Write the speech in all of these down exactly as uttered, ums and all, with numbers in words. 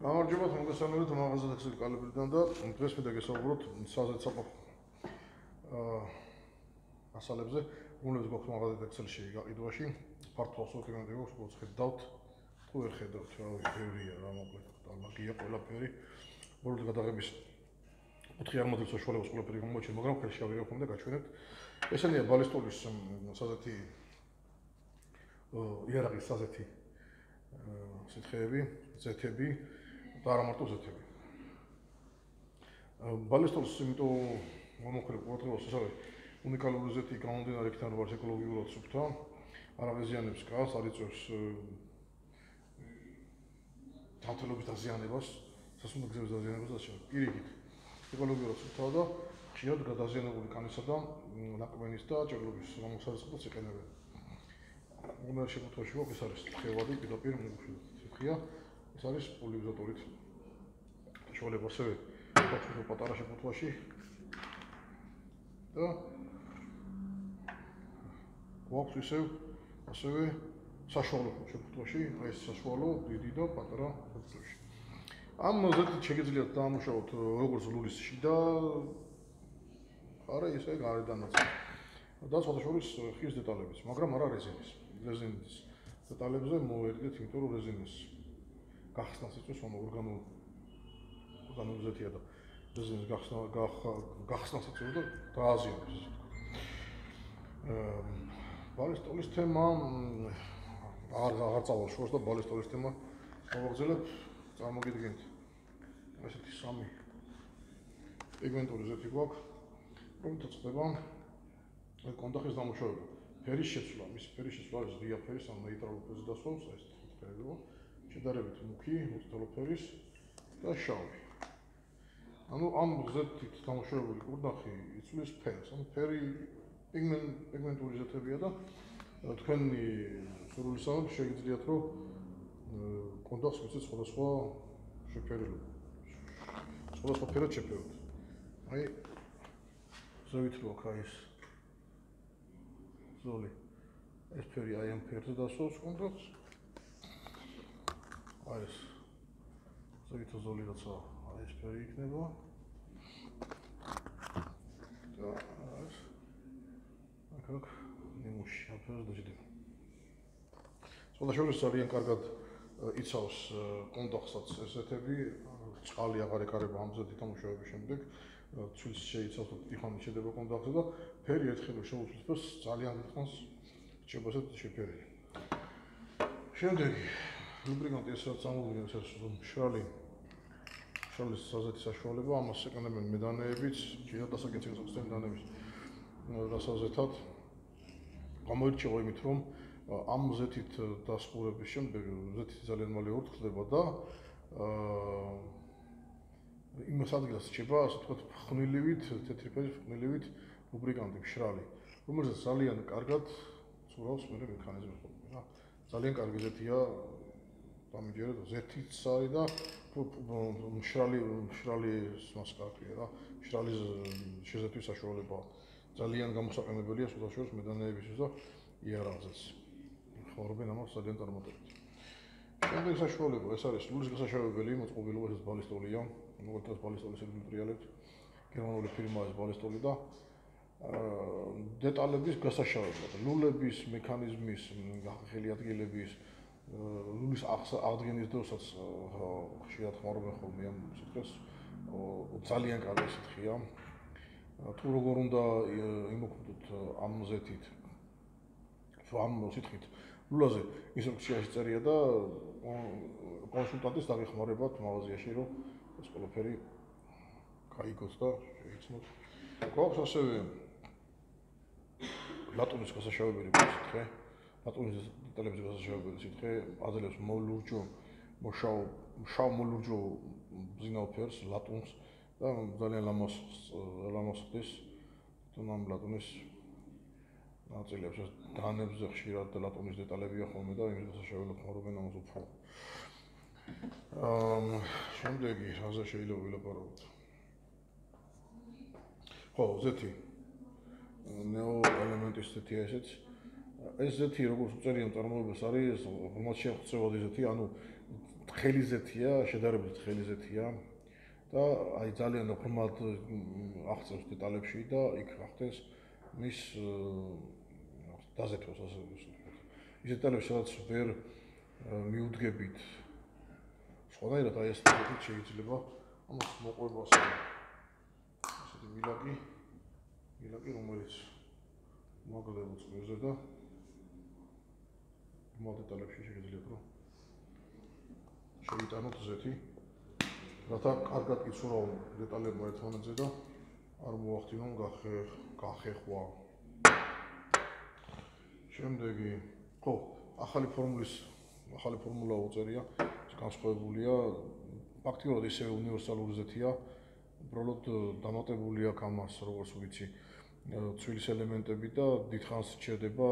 გამარჯობა, მოგესალმებით მაღაზია ექსელი კალიბრიდან და დღეს მე დაგესაუბროთ საზეთ საყოფ მასალებზე, რომლებიც გვაქვს მაღაზია ექსელში გაყიდვაში. ფართო ასორტიმენტი გვაქვს, როგორც ხედავთ, თუ ვერ ხედავთ, რა ვიცი, ბევრია რა მოკლედ, დალაგია ყველაფერი. ბოლოს გადაღების ოთხი არმოდის საშუალებას ყველაფერი გამოჩნდა, მაგრამ ხელში ავიღებთ და გაჩვენებთ. ესენია ბალისტოლის საზეთი იარაღის საზეთი სითხეები, ზეთები და არა მარტო ზეთები. ბალისტოლის იმიტომ მომოხერე ყურადღებას ეს არის უნიკალური ზეთი გამომდინარე იქიდან რომ არის ეკოლოგიურად სუფთა, არ აღიზიანებს კაცს, არ იწვევს დამთელობის დაზიანებას, სასმელო გზების დაზიანებას და ასე. პირიქით, ეკოლოგიურად სუფთა და ხშირად გადაზიანებული კანისა და ნაყმენის და ჭერლობის გამოსარწყლად იყენებენ. უნდა შემოთხოვში გვაქვს, ეს არის ხევადი, პირდაპირ მიგუშვია. ეს არის პოლიზატორით საშუალება ასევე გვაქვს პატარა შემოთხოვში და გვაქვს ისევ ასევე საშუალო შემოთხოვში, ეს საშუალო დიდი და პატარა შემოთხოვში. ამ ზეთით შეგიძლიათ დაამუშავოთ როგორც ლულის შიდა, არა ისე გარედანაც. და სხვადასხვა ხის დეტალებიც, მაგრამ არა რეზინის. რეზინის დეტალებზე მოვერიდეთ, იმიტომ რომ რეზინის გახსნას იწვევს ორგანულ ორგანულ ზეთია და რეზინის გახსნა გახსნას იწვევს და დააზიანებს. ბალისტოლის თემა არ აღარ წავალ შორს და ბალისტოლის თემა მოვაგრძელებ. წარმოგიდგენთ ესეთი სამი პიგმენტური ზეთი გვაქვს, რომელთაც ხდება კონდახის დამუშავება. ფერის შეცვლა, მის ფერის შეცვლა არის ღია ფერის ან ნეიტრალური ფერის დასვლა, ეს ფერია. შედარებით მუქი, მოწითალო ფერის და შავი. ანუ ამ ზეთით დამუშავებული კონდახი იცვლის ფერს. ანუ ფერი პიგმენტური ზეთებია და თქვენი სურვილისამებრ შეგიძლიათ რომ კონდახს მიცეთ სხვადასხვა შეფერილობა. სხვადასხვა ფერად შეფეროთ. აი ზევით რო აქ არის ზოლი. ეს ფერი აი ამ ფერზე დასვავს კონდახს. აი ეს ზევით ზოლი როცა აი ეს ფერი იქნება. და ეს აქ ნიმუში აფერს დაждდება. სხვადასხვა ძალიან კარგად იცავს კონდახსაც ესეთები, წყალი აღარ ეკარება ამ ზეთით დამუშავების შემდეგ. ცვილს შეიცავს და ტიხანი შედება კონდახზე და ფერი ერთხელ შეუცვლებს ძალიან დიდხანს რჩება ესეთ შეფერილი. შემდეგი ლუბრიკანტი ეს რაც ამოვიდა ეს მშრალი მშრალის საზეთი საშუალება, ამას ეკანებენ მედანეებიც, შეიძლება დასაკეთებს ხსენ მედანეების რასაზეთად. გამოირჩევა იმით, რომ ამ ზეთით დასყურების შემდეგ ზეთი ძალიან მალე ორთქლდება და იმას ადგილას რჩება, ასე ვთქვათ, ხვნილივით, თეთრი ფერის ხვნილივით ლუბრიკანტი მშრალი, რომელზეც ძალიან კარგად ცურავს მერე მექანიზმი ხოლმე რა. ძალიან კარგი ზეთია, დამიჯერეთ, ზეთიც არის და მშრალი მშრალი მას კარგია რა. მშრალი შეზეთის საშუალება ძალიან გამოსაყენებელია სხვადასხვა მედანეებისთვის და იარაღზეც. ხმარობენ ამას ძალიან წარმატებით. შემდეგ საშუალება ეს არის ლულის გასაშავებელი მოწყობილობა, ეს ბალისტოლია. მოგვიწევს ბალისტოლის ელემენტრიალებთ. გერმანული ფირმაა ეს ბალისტოლი და დეტალების გასაშავება, ლულების მექანიზმის, ხელი ადგილების, ლულის აღდგენის დროსაც ხშირად ხმარობენ ხოლმე ამ სიტყვას. ძალიან კარგი სითხეა. თუ როგორ უნდა იმოქმედოთ ამ ზეთით, ამ სითხით ლულაზე ინსტრუქციაში წერია და კონსულტანტის დაგეხმარებათ მაღაზიაში, რომ ეს ყველაფერი გაიგოს და შეიცნოთ. გვაქვს ასევე ლატუნის გასაშავებელი სითხე, ლატუნის დეტალების გასაშავებელი სითხე, აძლევს მოლურჯო, მოშავ, შავ მოლურჯო ბზინავ ფერს, ლატუნს და ძალიან ლამაზ ლამაზ ხდის თუნამ ლატუნის ნაწილებს ეს დანებზე ხშირად ლატუნის დეტალებია ხოლმე და იმის გასაშავებლად ხმარობენ ამას უფრო. აა შემდეგი რაზე შეიძლება ვილაპარაკოთ? ხო, ზეთი. ნეო ელემენტის ზეთია ესეც. ეს ზეთი როგორც უწერია წარმოებას არის, რომელიც შეღწევადი ზეთი, ანუ თხელი ზეთია, შედარებით თხელი ზეთია და აი ძალიან ღრმად აღწევს დეტალებში და იქ ახდენს მის დაზეთვას ასე ვთქვათ. ის დეტალები სადაც ვერ მიუდგებით სხვანაირად აი ეს დეტალები შეიძლება ამას მოყვება ასეთი მილაკი მილაკი რომელიც მაგლებულ წვერზე და მაგ დეტალებში შეგიძლიათ რომ შეიტანოთ ზეთი რათა კარგად იცურავ დეტალებმა ერთმანეთზე და არ მოახდინონ გახეხვა. შემდეგი, ხო, ახალი ფორმულის ახალი ფორმულა უწერია, ეს განსხვავებულია, ფაქტიურად ისე უნივერსალური ზეთია, უბრალოდ დამატებული აქვს ამას, როგორც ვიცი, ცვილის ელემენტები და დიდხანს სჭირდება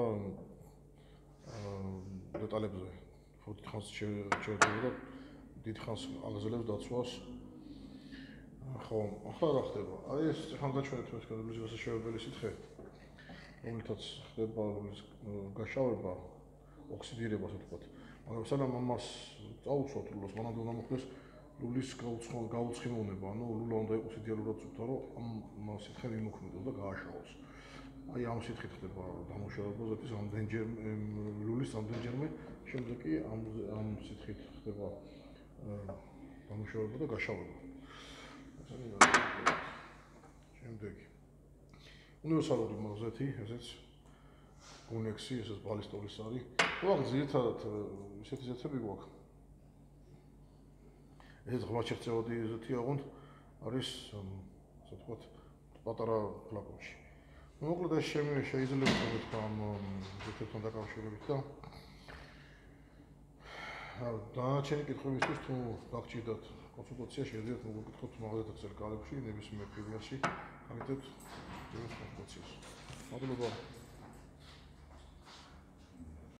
დეტალებზე. ხო, დიდხანს სჭირდება და დიდხანს აგრძელებს დაცვას. ხო, ახლა რა ხდება? აი ეს ხან გაჩვენეთ ეს კადრების გასაშვებელი სითხე, რომელთაც ხდება გაშავება, ოქსიდირება, ასე ვთქვათ. მაგრამ სანამ ამას წაუცვათ ლულას, მანამდე უნდა მოხდეს ლულის გაუცხიმოვნება, ანუ ლულა უნდა იყოს იდეალურად წუთა, რომ ამ სითხე მიმოქმედოს და გააშავოს. აი ამ სითხით ხდება დამუშავება ზეთის ამდენჯერ ლულის ამდენჯერმე, შემდეგ კი ამ ამ სითხით ხდება დამუშავება და გაშავება. შემდეგი უნივერსალური მოზეთი, ესეც უნექსი, ესეც ბალისტოლის არის. ვაღ ძირითადად ისეთი ზეთები გვაქვს. ესეც ღრმაჩერწევადი ზეთი აღუნთ არის, ასე ვთქვათ, პატარა ფლაკონში. მოკლედ ეს შეიძლება თქვა ამ ზეთებთან დაკავშირებით და დანარჩენი კითხვებისთვის თუ გაგჭირდათ კონსულტაცია შეგიძლიათ მოგეკითხოთ მაგალითად წელ კალებში ნებისმიერ ფილიაში, გამიგეთ ეს კონსულტაციას. მადლობა.